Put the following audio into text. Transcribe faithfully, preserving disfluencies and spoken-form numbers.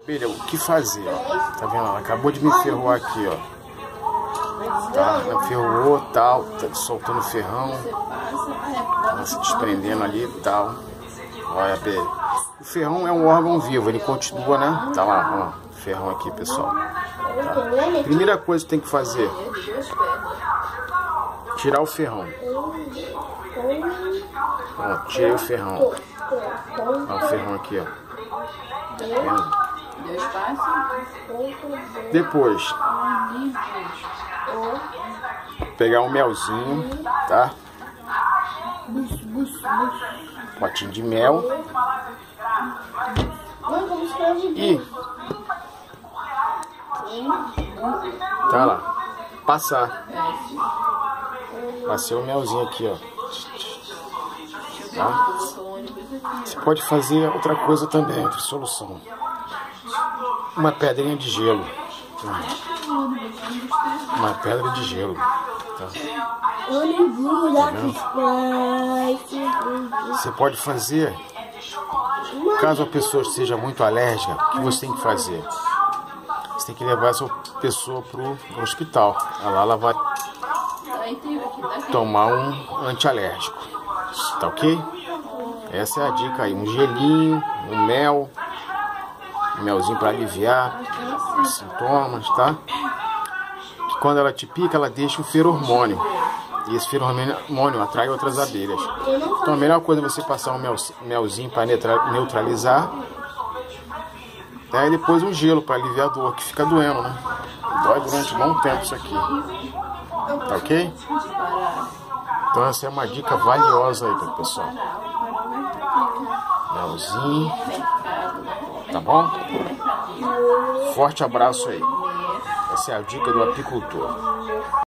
Abelha, o que fazer? Ó? Tá vendo? Ela acabou de me ferroar aqui, ó. Tá, ela ferrou, tal, tá soltando o ferrão. Ela se desprendendo ali e tal. Olha, abelha. O ferrão é um órgão vivo, ele continua, né? Tá lá, ó. Ferrão aqui, pessoal. Tá. Primeira coisa que tem que fazer: tirar o ferrão. Ó, tirei o ferrão. Ó, o ferrão aqui, ó. Tá vendo? Depois, pegar um melzinho, tá? Um potinho de mel. E tá lá, passar. Passei o melzinho aqui, ó. Tá? Você pode fazer outra coisa também, outra solução. Uma pedrinha de gelo. Uma pedra de gelo. Tá? Tá, você pode fazer, caso a pessoa seja muito alérgica, o que você tem que fazer? Você tem que levar essa pessoa pro hospital. Lá ela vai tomar um antialérgico. Tá ok? Essa é a dica aí. Um gelinho, um mel. Um melzinho para aliviar os sintomas, tá? Que quando ela te pica, ela deixa um feromônio. E esse feromônio atrai outras abelhas. Então a melhor coisa é você passar um mel, melzinho para neutralizar. E depois um gelo para aliviar a dor, que fica doendo, né? Dói durante um bom tempo isso aqui. Tá ok? Então essa é uma dica valiosa aí para o pessoal. Melzinho. Tá bom? Forte abraço aí. Essa é a dica do apicultor.